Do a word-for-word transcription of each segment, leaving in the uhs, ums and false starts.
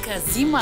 яка зима!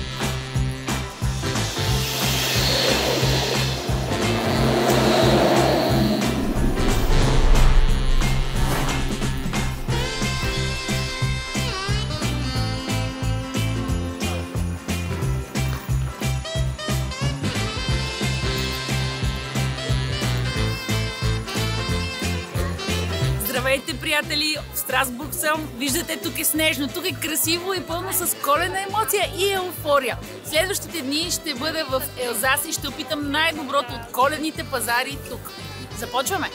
Здравейте, приятели! В Страсбург съм. Виждате, тук е снежно, тук е красиво и пълно с коледна емоция и еуфория. Следващите дни ще бъда в Елзас и ще опитам най-доброто от коледните пазари тук. Започваме!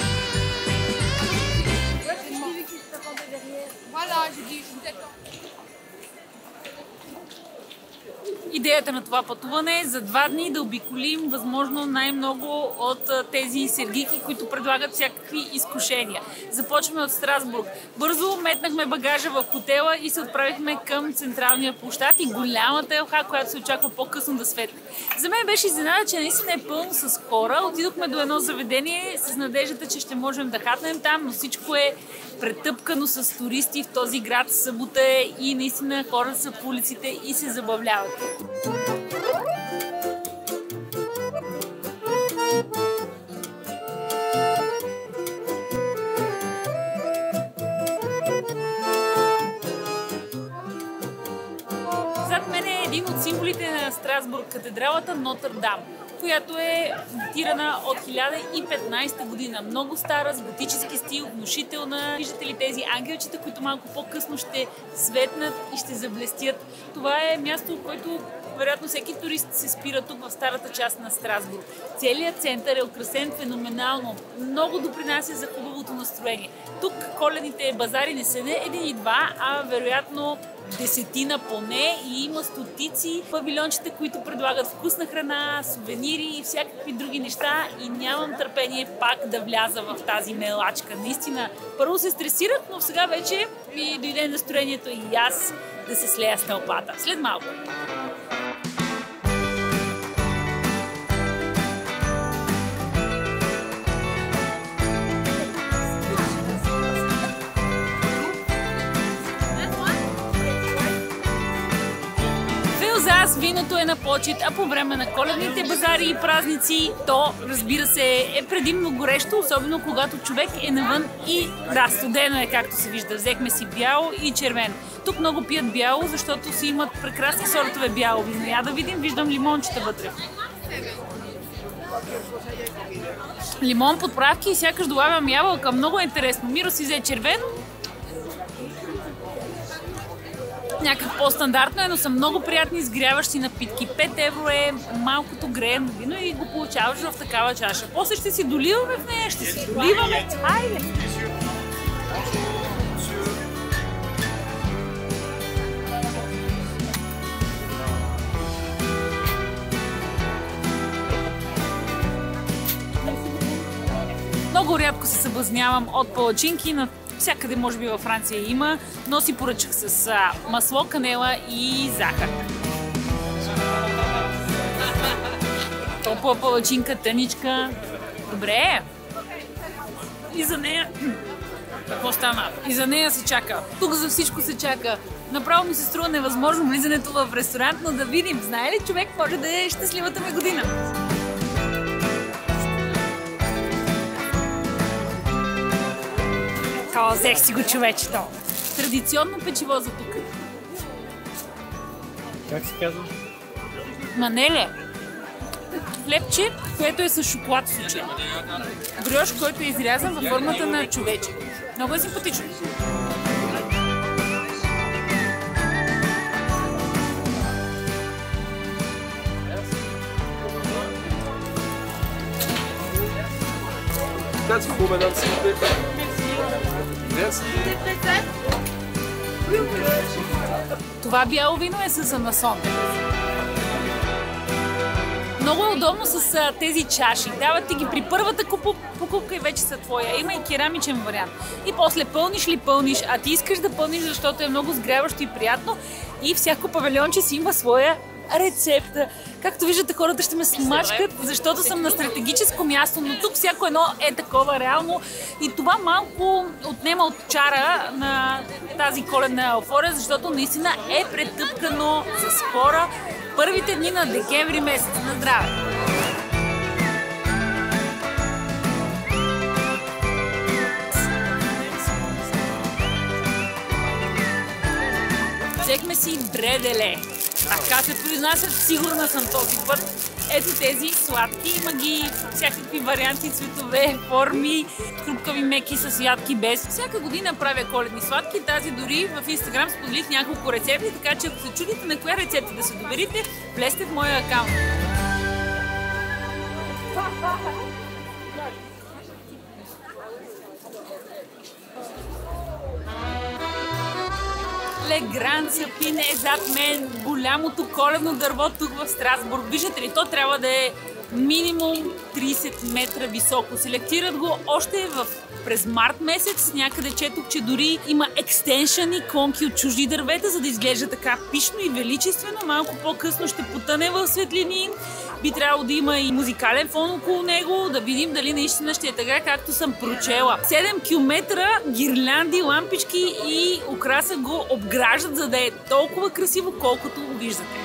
Идеята на това пътуване е за два дни да обиколим възможно най-много от тези сергики, които предлагат всякакви изкушения. Започваме от Страсбург. Бързо метнахме багажа в хотела и се отправихме към централния площад и голямата елха, която се очаква по-късно да светне. За мен беше изненада, че наистина е пълно с хора. Отидохме до едно заведение с надеждата, че ще можем да хатнем там, но всичко е претъпкано с туристи в този град. Събота е и наистина хората са по улиците и се забавляват. Зад мен е един от символите на Страсбург, катедралата Нотр-Дам, която е датирана от хиляда и петнадесета година. Много стара, с готически стил, внушителна. Виждате ли тези ангелчета, които малко по-късно ще светнат и ще заблестят. Това е място, в което вероятно всеки турист се спира тук в старата част на Страсбург. Целият център е украсен феноменално. Много допринася за хубавото настроение. Тук коледните базари не са не един и два, а вероятно десетина поне и има стотици павилиончета, които предлагат вкусна храна, сувенири и всякакви други неща и нямам търпение пак да вляза в тази мелачка. Наистина, първо се стресирах, но сега вече ми дойде настроението и аз да се слея с тълпата. След малко. Аз виното е на почет, а по време на коледните базари и празници, то, разбира се, е предимно горещо, особено когато човек е навън и да, студено е, както се вижда. Взехме си бяло и червено. Тук много пият бяло, защото си имат прекрасни сортове бяло вино. Я да видим, виждам лимончета вътре. Лимон, подправки и сякаш долавям ябълка. Много е интересно. Миро си взе червено. Някак по-стандартно е, но са много приятни изгряващи напитки. пет евро е малкото греено вино и го получаваш в такава чаша. После ще си доливаме в нея, ще си доливаме. Хайде! Много рядко се съблазнявам от палачинки, на всякъде може би във Франция има, но си поръчах с а, масло, канела и захар. Топла палачинка, тъничка. Добре. И за нея... Какво стана? И за нея се чака. Тук за всичко се чака. Направо ми се струва невъзможно влизането в ресторант, но да видим. Знае ли човек може да е щастливата ми година? О, взех си го, човечето. Традиционно печиво за тук. Как се казва? Манеле. Хлебче, което е с шоколад в случая. Брioche, който е изрязан във формата на човече. Много е симпатично. That's cool, madame, s'il vous plaît. Това бяло вино е с анасон. Много е удобно с а, тези чаши. Дават ти ги при първата покупка и вече са твоя. Има и керамичен вариант. И после пълниш ли пълниш, а ти искаш да пълниш, защото е много сгряващо и приятно. И всяко павилионче си има своя рецепта. Както виждате, хората ще ме смачкат, защото съм на стратегическо място, но тук всяко едно е такова реално. И това малко отнема от чара на тази коледна еуфория, защото наистина е претъпкано с хора първите дни на декември месец. На здраве! Взехме си бределе. Така се произнасят, сигурна съм този път. Ето тези сладки, има ги всякакви варианти, цветове, форми, хрупкави, меки с ядки, без. Всяка година правя коледни сладки, тази дори в Инстаграм споделих няколко рецепти, така че ако се чудите на коя рецепта да се доверите, влезте в моя акаунт. Le Grand Sapin е зад мен, голямото коледно дърво тук в Страсбург. Виждате ли, то трябва да е минимум трийсет метра високо. Селектират го още в, през март месец. Някъде четох, че дори има екстеншъни, конки от чужди дървета, за да изглежда така пишно и величествено. Малко по-късно ще потъне в светлини. Би трябвало да има и музикален фон около него, да видим дали наистина ще е така, както съм прочела. седем километра гирлянди, лампички и украса го обграждат, за да е толкова красиво, колкото го виждате.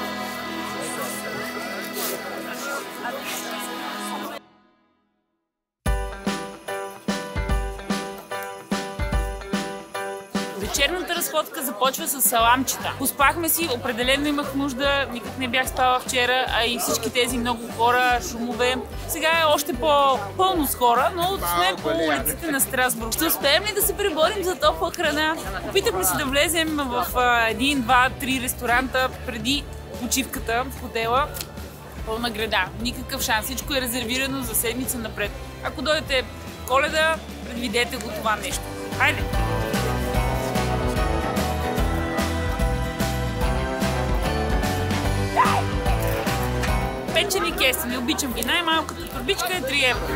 Вечерната разходка започва с саламчета. Успахме си, определено имах нужда, никак не бях спала вчера, а и всички тези много хора, шумове. Сега е още по-пълно с хора, но сме по улиците на Страсбург. Ще успеем ли да се преборим за топла храна? Опитахме се да влезем в един, два, три ресторанта преди почивката в хотела. Пълна града. Никакъв шанс. Всичко е резервирано за седмица напред. Ако дойдете Коледа, предвидете го това нещо. Хайде! Печени кестени, обичам ги. Най-малката турбичка е три евро.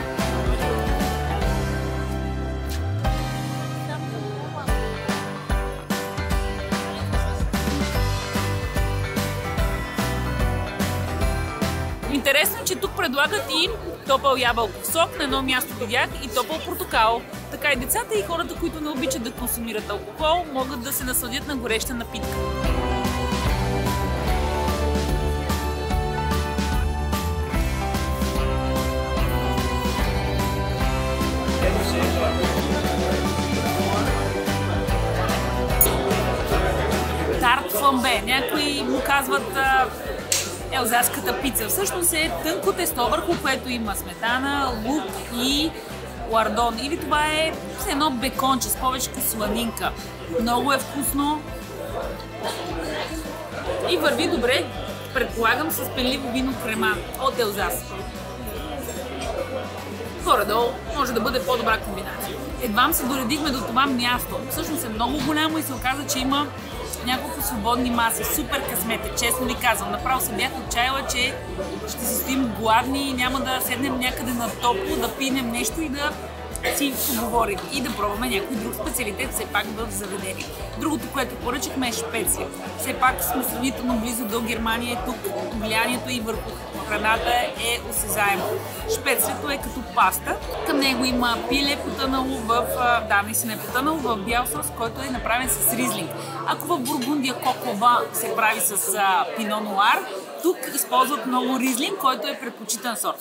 Интересно е, че тук предлагат и топъл ябълков сок, на едно място видях, и топъл портокал. Така и децата и хората, които не обичат да консумират алкохол, могат да се насладят на гореща напитка. Тарт фламбе. Някои му казват а, елзаската пица. Всъщност е тънко тесто, върху което има сметана, лук и лардон. Или това е все едно беконче с повече сланинка. Много е вкусно и върви добре, предполагам, с пенливо вино крема от Елзас. Горе-долу може да бъде по-добра комбинация. Едвам се доредихме до това място. Всъщност е много голямо и се оказа, че има няколко свободни маси. Супер късмет е, честно ви казвам. Направо се бях отчаяла, че ще се стоим гладни и няма да седнем някъде на топло, да пинем нещо и да си поговорим и да пробваме някой друг специалитет, все пак в заведение. Другото, което поръчахме, е Шпеция. Все пак сме сравнително близо до Германия и тук влиянието и върху храната е осезаемо. Шпецията е като паста. Към него има пиле потънало в, да, наистина е потънало в бял сос, който е направен с ризлинг. Ако в Бургундия коклова се прави с пино нуар, тук използват много ризлинг, който е предпочитан сорт.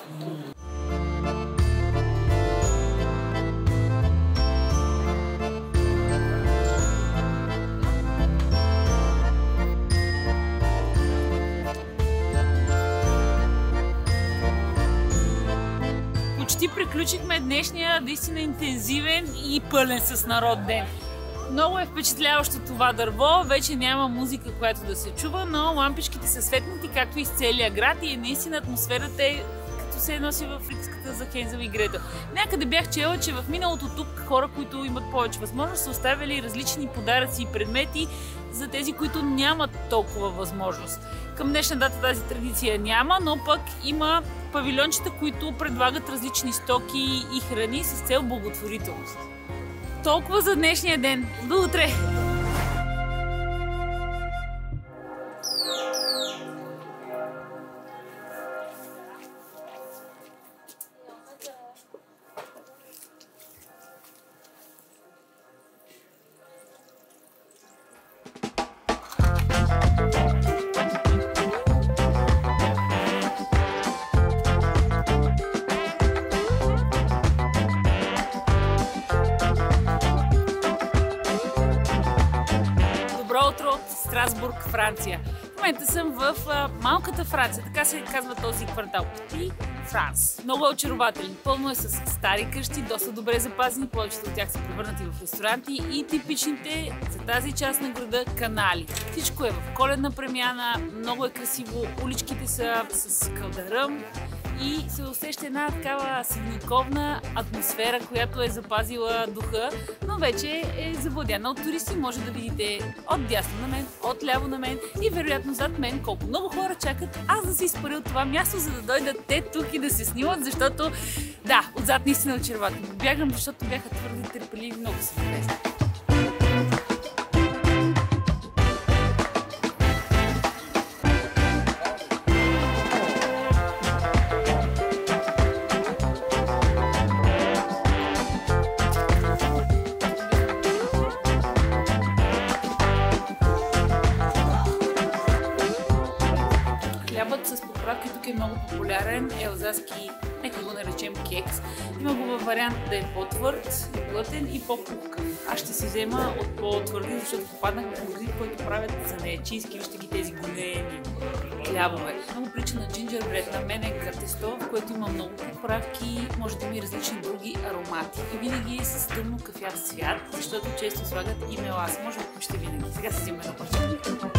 Почти приключихме днешния наистина интензивен и пълен с народ ден. Много е впечатляващо това дърво, вече няма музика, която да се чува, но лампичките са светнати, както и с целия град, и наистина атмосферата е като се носи в приказката за Хензел и Гретел. Някъде бях чела, че в миналото тук хора, които имат повече възможност, са оставили различни подаръци и предмети за тези, които нямат толкова възможност. Към днешна дата тази традиция няма, но пък има павилиончета, които предлагат различни стоки и храни с цел благотворителност. Толкова за днешния ден. До утре! Страсбург, Франция. В момента съм в а, малката Франция, така се казва този квартал. Petit France. Много е очарователен. Пълно е с стари къщи, доста добре запазени, повечето от тях са превърнати в ресторанти и типичните за тази част на града канали. Всичко е в коледна премяна, много е красиво, уличките са с кълдаръм и се усеща една такава средновековна атмосфера, която е запазила духа, но вече е завладяна от туристи. Може да видите от дясно на мен, от ляво на мен и вероятно зад мен колко много хора чакат аз да се изпаря от това място, за да дойдат те тук и да се снимат, защото да, отзад наистина е очарователно. Бягам, защото бяха твърде търпеливи, много са интересни. Хлябът с поправки тук е много популярен, елзаски, нека го наречем кекс. Има го във вариант да е по-твърд, глътен и по-пухкав. Аз ще си взема от по-твърди, защото попаднах в магазин, който правят занаятчийски, вижте ги тези големи хлябове. Много прилича на джинджербред, на мен е тесто, в което има много поправки, може да има и различни други аромати. И винаги е с тъмно кафяв цвят, защото често слагат и меласа. Може да купите винаги. Сега си взема едно парче.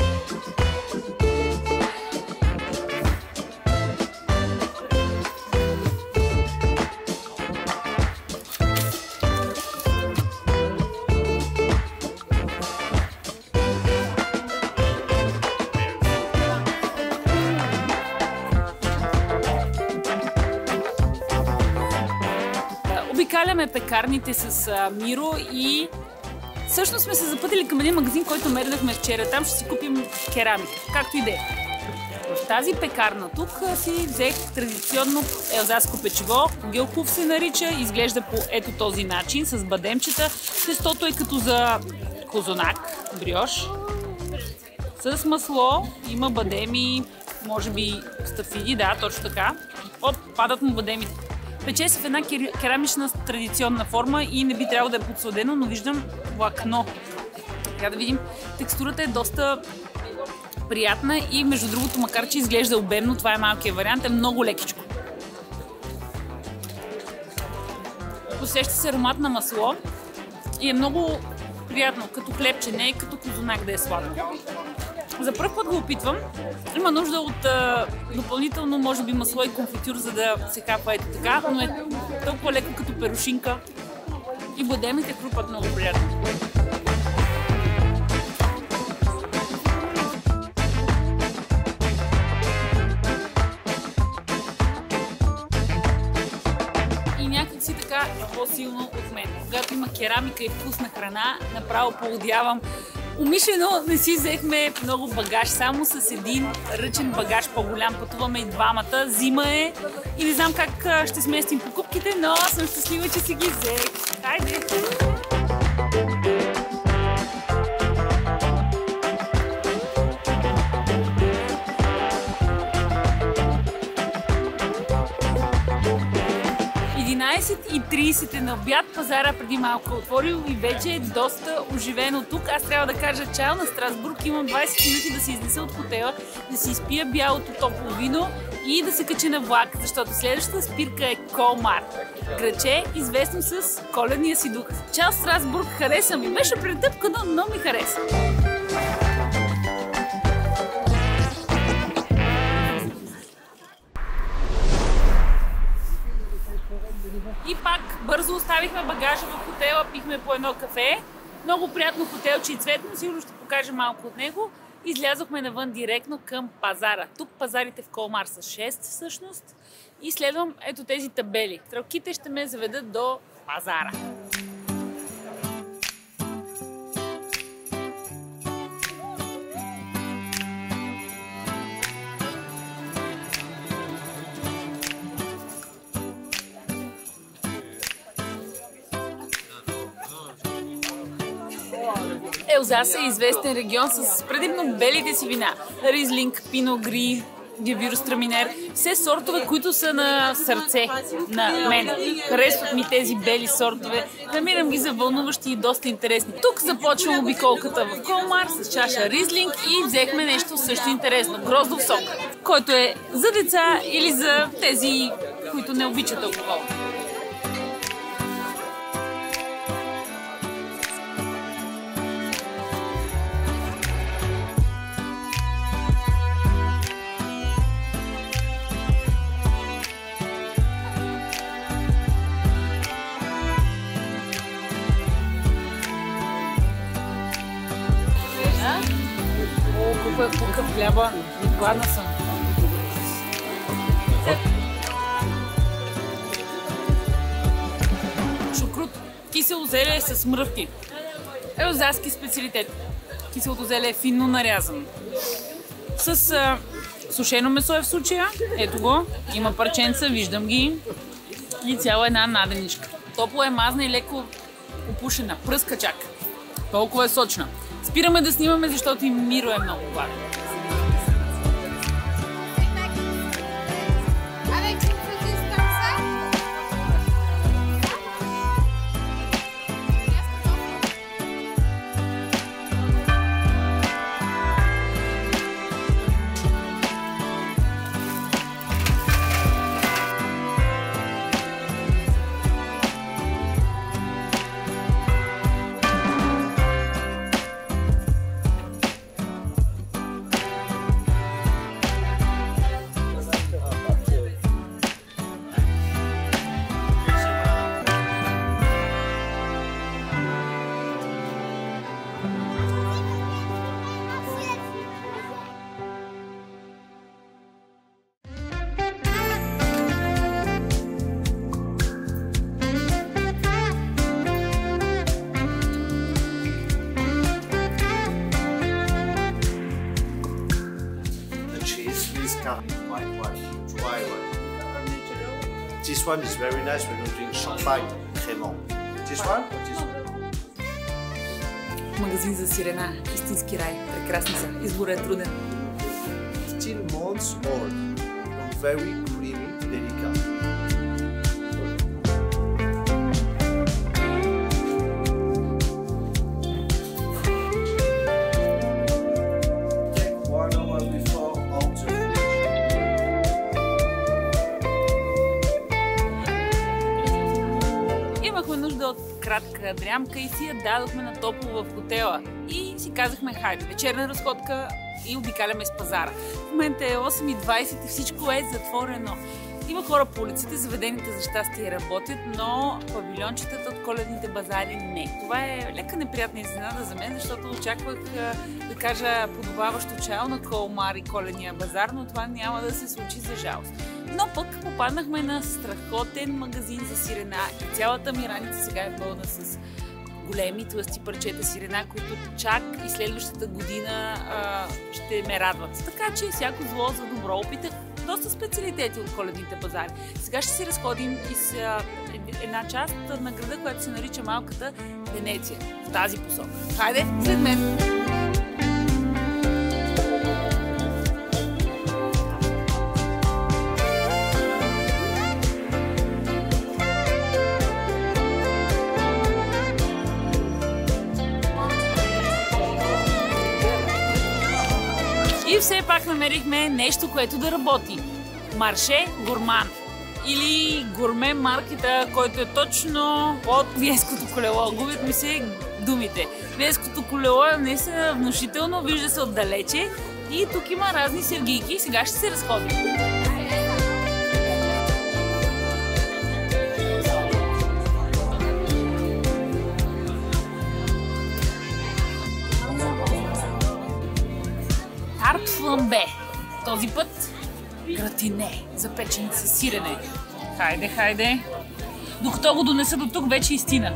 Обикаляме пекарните с а, Миро и всъщност сме се запътили към един магазин, който мердахме вчера. Там ще си купим керамика, както и да е. В тази пекарна тук си взех традиционно елзаско печиво. Гелков се нарича, изглежда по ето този начин, с бадемчета. Тестото е като за козунак, бриош. С масло, има бадеми, може би стафиди, да, точно така. Оп, падат му бадемите. Пече се в една керамична традиционна форма и не би трябвало да е подсладено, но виждам влакно. Сега да видим. Текстурата е доста приятна и между другото, макар че изглежда обемно, това е малкият вариант, е много лекичко. Усеща се аромат на масло и е много приятно, като хлебче, не е като козунак да е сладко. За първ път го опитвам. Има нужда от а, допълнително, може би, масло и конфитюр, за да се хапа ето така, но е толкова леко като перушинка и бадемите хрупат много приятно. И някак си така е по-силно от мен. Когато има керамика и вкусна храна, направо поудявам. Умишлено не си взехме много багаж, само с един ръчен багаж по-голям. Пътуваме и двамата, зима е и не знам как ще сместим покупките, но съм щастлива, че си ги взех. Хайде! единайсет и трийсет е на обяд, пазара преди малко отворил и вече е доста оживено тук. Аз трябва да кажа чао на Страсбург. Имам двайсет минути да се изнеса от хотела, да си изпия бялото топло вино и да се кача на влак, защото следващата спирка е Колмар. Градче, известно с коледния си дух. Чао Страсбург, хареса ми. Беше претъпкано, но ми хареса. И пак бързо оставихме багажа в хотела, пихме по едно кафе. Много приятно хотелче и цветно, сигурно ще покажа малко от него. Излязохме навън директно към пазара. Тук пазарите в Колмар са шест всъщност. И следвам ето тези табели. Стрелките ще ме заведат до пазара. Елзас е известен регион с предимно белите си вина. Ризлинг, Пино Гри, Гевюрстраминер, все сортове, които са на сърце на мен. Харесват ми тези бели сортове. Намирам ги за вълнуващи и доста интересни. Тук започвам обиколката в Колмар с чаша ризлинг и взехме нещо също интересно. Гроздов сок, който е за деца или за тези, които не обичат алкохол. О, колко е пукав хляба. Гладна съм. Шукрут. Кисело зеле с мръвки. Елзаски специалитет. Киселото зеле е финно нарязано. С а, сушено месо е в случая. Ето го. Има парченца, виждам ги. И цяла една наденичка. Топло е, мазна и леко опушена. Пръска чак. Толкова е сочна. Спираме да снимаме, защото и Миро е много гладен. White one, dry one. This one is very nice when you drink champagne, crémant. This one or this one? Магазин за сирена. Истински рай. Прекрасни са. Изборът е труден. fifteen months old. Very creamy, delicate. Имахме нужда от кратка дрямка и си я дадохме на топло в хотела. И си казахме, хайде, вечерна разходка и обикаляме с пазара. В момента е осем и двайсет и всичко е затворено. Има хора по улиците, заведените за щастие работят, но павилиончетата от коледните базари не. Това е лека неприятна изненада за мен, защото очаквах, да кажа, подобаващо чао на Колмар и коледния базар, но това няма да се случи за жалост. Но пък попаднахме на страхотен магазин за сирена и цялата ми раница сега е пълна с големи тлъсти парчета сирена, които чак и следващата година а, ще ме радват. Така че всяко зло за добро. Опитах доста специалитети от коледните пазари. Сега ще си разходим и с а, една част на града, която се нарича Малката Венеция. В тази посока. Хайде, след мен! И все пак намерихме нещо, което да работи. Марше Гурман. Или Гурме маркета, който е точно под Виенското колело. Губят ми се думите. Виенското колело е наистина внушително, вижда се отдалече. И тук има разни сергийки. Сега ще се разходим. Тарт фламбе. Този път гратине, запечен с сирене. Хайде, хайде. Докато го донеса до тук, вече истина.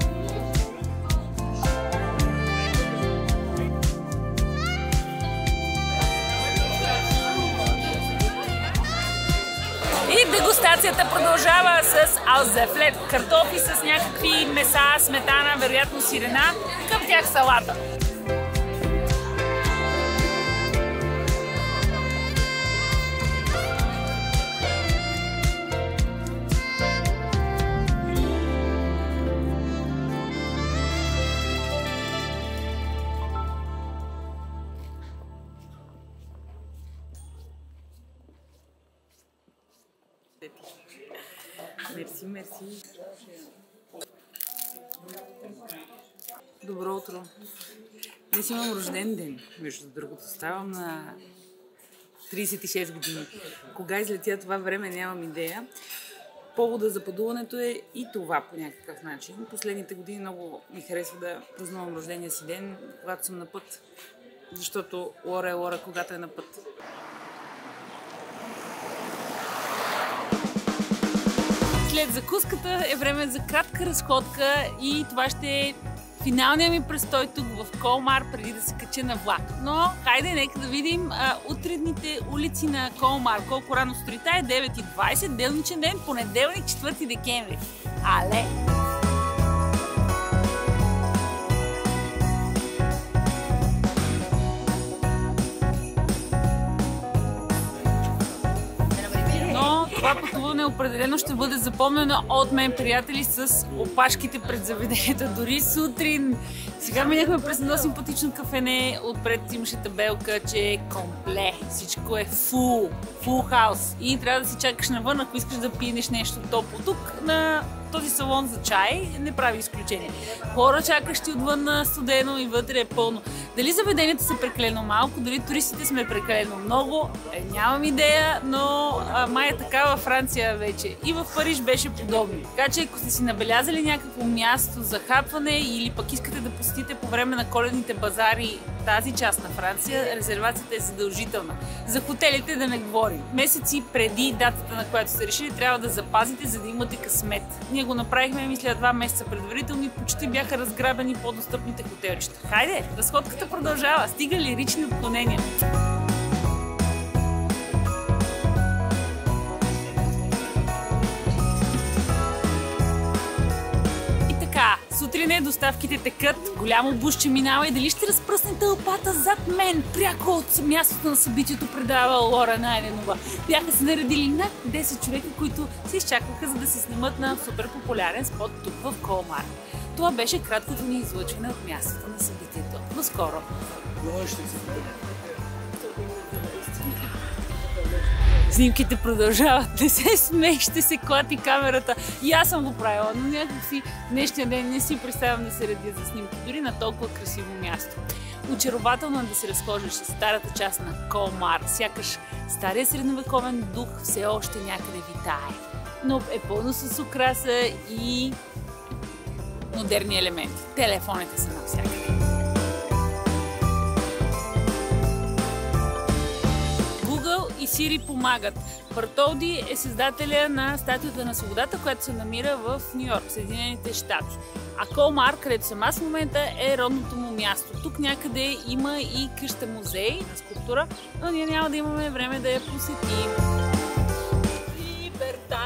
И дегустацията продължава с алзефлет. Картофи с някакви меса, сметана, вероятно сирена. Към тях салата. усети. Мерси, мерси. Добро утро. Днес имам рожден ден, между другото. Ставам на трийсет и шест години. Кога излетя това време, нямам идея. Повода за пътуването е и това по някакъв начин. Последните години много ми харесва да празнувам рождения си ден, когато съм на път. Защото Лора е Лора, когато е на път. След закуската е време за кратка разходка и това ще е финалният ми престой тук в Колмар, преди да се кача на влак. Но хайде, нека да видим а, утренните улици на Колмар. Колко рано сутринта е? девет и двайсет, делничен ден, понеделник, четвърти декември. Але! Това пътуване определено ще бъде запомнено от мен, приятели, с опашките пред заведението. Дори сутрин. Сега минахме през едно симпатично кафене. Отпред имаше табелка, че е компле. Всичко е фул. Фул хаус. И трябва да си чакаш навън, ако искаш да пинеш нещо топло. Тук на този салон за чай не прави изключение. Хора чакащи отвън на студено и вътре е пълно. Дали заведенията са прекалено малко, дали туристите сме прекалено много, е, нямам идея, но а, май е така във Франция вече. И в Париж беше подобно. Така че ако сте си набелязали някакво място за хапване или пък искате да посетите по време на коледните базари тази част на Франция, резервацията е задължителна. За хотелите да не говорим. Месеци преди датата, на която сте решили, трябва да запазите, за да имате късмет. Ние го направихме, мисля, два месеца предварително и почти бяха разграбени по-достъпните хотелчета. Хайде, разходката продължава. Стига лирични отклонения. Сутрин е, доставките текат, голямо бушче минава и дали ще разпръсне тълпата зад мен, пряко от мястото на събитието, предава Лора Найденова. Бяха се наредили над десет човека, които се изчакваха, за да се снимат на супер популярен спот тук в Колмар. Това беше краткото ни излъчване от мястото на събитието. До скоро! Снимките продължават, не се смей, ще се клати камерата. И аз съм го правила, но някакси днешния ден не си представям да се редя за снимки, дори на толкова красиво място. Очарователно е да се разхождаш с старата част на Колмар, сякаш стария средновековен дух все още някъде витае. Но е пълно с украса и модерни елементи. Телефоните са навсякъде. И Сири помагат. Бартолди е създателя на Статуята на свободата, която се намира в Ню Йорк, Съединените щати. А Колмар, където съм аз в момента, е родното му място. Тук някъде има и къща музей на скулптура, но ние няма да имаме време да я посетим. Либерта!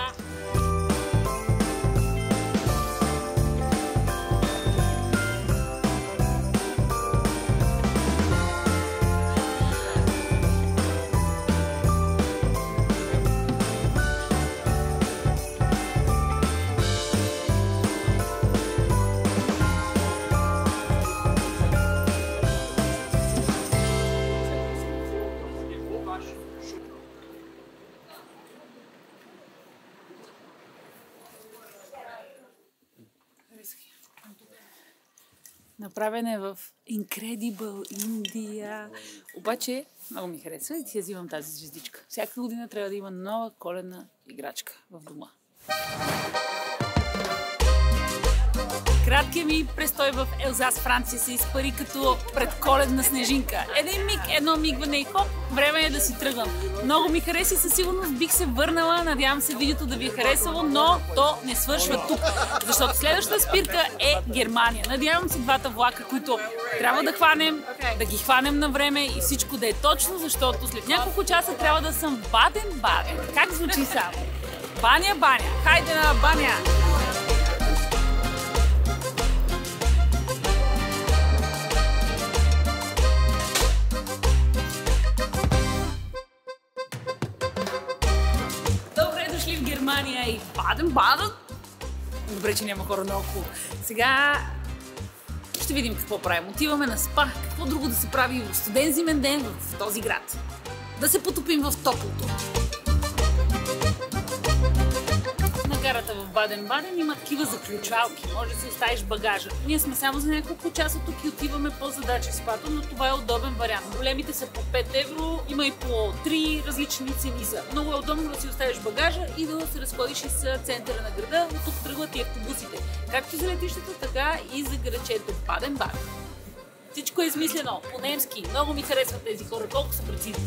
Направен е в Incredible India. Обаче много ми харесва и ти я взимам тази звездичка. Всяка година трябва да има нова коледна играчка в дома. Краткият ми престой в Елзас, Франция, се изпари като предколедна снежинка. Един миг, едно мигване и хоп, време е да си тръгвам. Много ми хареса и със сигурност бих се върнала. Надявам се видеото да ви е харесало, но то не свършва тук. Защото следващата спирка е Германия. Надявам се двата влака, които трябва да хванем, да ги хванем на време и всичко да е точно, защото след няколко часа трябва да съм в Баден-Баден. Как звучи само? Баня, баня. Хайде на баня! И Баден-Баден. Добре, че няма хора наоколо. Сега ще видим какво правим. Отиваме на спа. Какво друго да се прави в студен зимен ден в този град? Да се потопим в топлото. Баден-Баден има такива заключалки. Може да си оставиш багажа. Ние сме само за няколко часа тук и отиваме по задачи с Пато, но това е удобен вариант. Големите са по пет евро, има и по три различни цени са. Много е удобно да си оставиш багажа и да се разходиш из центъра на града. От тук тръгват и автобусите. Както за летището, така и за градчето Баден-Баден. Всичко е измислено по-немски. Много ми харесват тези хора, колко са прецизни.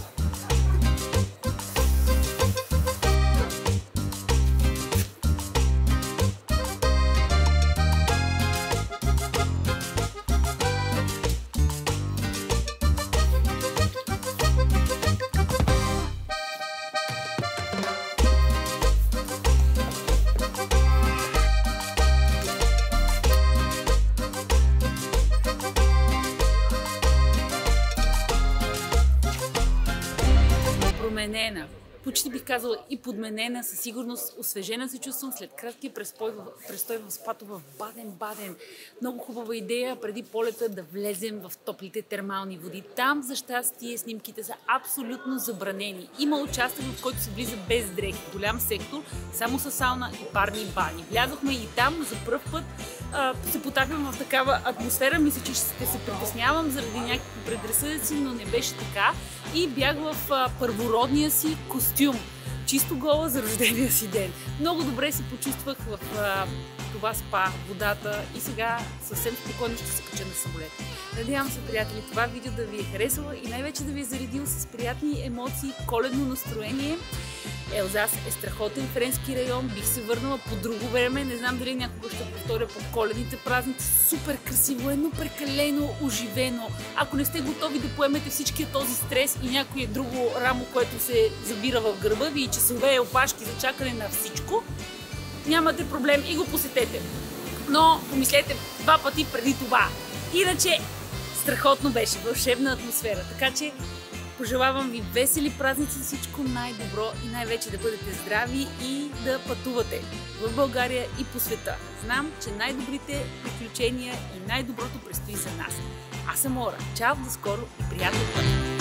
Променена. Почти бих казала и подменена, със сигурност освежена се чувствам след краткия престой в, престой в Спато в Баден-Баден. Много хубава идея преди полета да влезем в топлите термални води. Там, за щастие, снимките са абсолютно забранени. Има участък, в който се влиза без дрехи. Голям сектор, само с сауна и парни бани. Влязохме и там за пръв път а, се потапям в такава атмосфера. Мисля, че ще се притеснявам заради някакви предразсъдъци, но не беше така. И бях в а, първородния си костюм. Чисто гола за рождения си ден. Много добре се почувствах в а, това спа, водата и сега съвсем спокойно ще се кача на самолет. Надявам се, приятели, това видео да ви е харесало и най-вече да ви е заредил с приятни емоции, коледно настроение. Елзас е страхотен френски район, бих се върнала по друго време, не знам дали някога ще повторя по коледните празници. Супер красиво, едно прекалено оживено. Ако не сте готови да поемете всичкия този стрес и някое друго рамо, което се забира в гърба ви и часове и опашки за чакане на всичко, нямате проблем и го посетете. Но помислете два пъти преди това. Иначе страхотно беше, вълшебна атмосфера, така че пожелавам ви весели празници, всичко най-добро и най-вече да бъдете здрави и да пътувате в България и по света. Знам, че най-добрите приключения и най-доброто предстои за нас. Аз съм Лора. Чао, до скоро и приятен път!